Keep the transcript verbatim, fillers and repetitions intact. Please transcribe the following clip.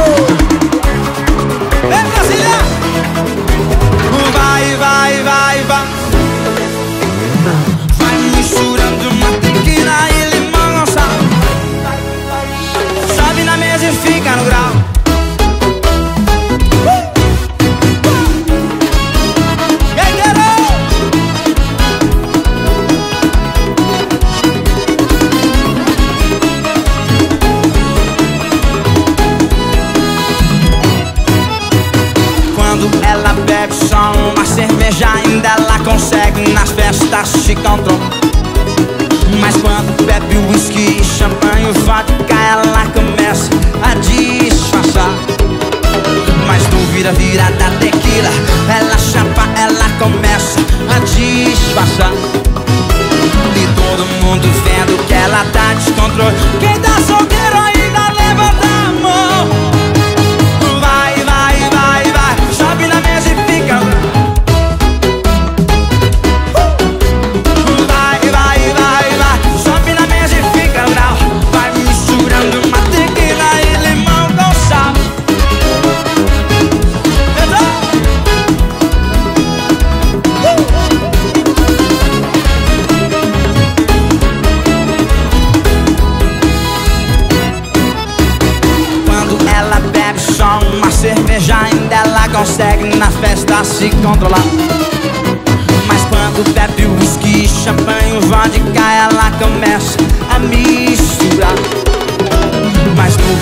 Vem, Brasília! Vai, vai, vai, vai. Vai misturando uma tequila e limão com sal. Sobe na mesa e fica no grau. Ela bebe só uma cerveja, ainda ela consegue nas festas se controlar. Mas quando bebe whisky, champanhe, vodka, ela começa a disfarçar. Mas no vira-vira da tequila, ela chapa, ela começa a disfarçar. E todo mundo vendo que ela tá descontrole. Quem tá solteiro ainda levanta a mão. Sobe na mesa e fica. Vai, vai, vai, vai. Sobe na mesa e fica brau. Vai misturando uma tequila e limão com sal. Quando ela bebe só uma cerveja, ainda ela consegue na festa se controlar. Mas quando bebe whisky, champanhe, vodka, ela começa a misturar. Mas no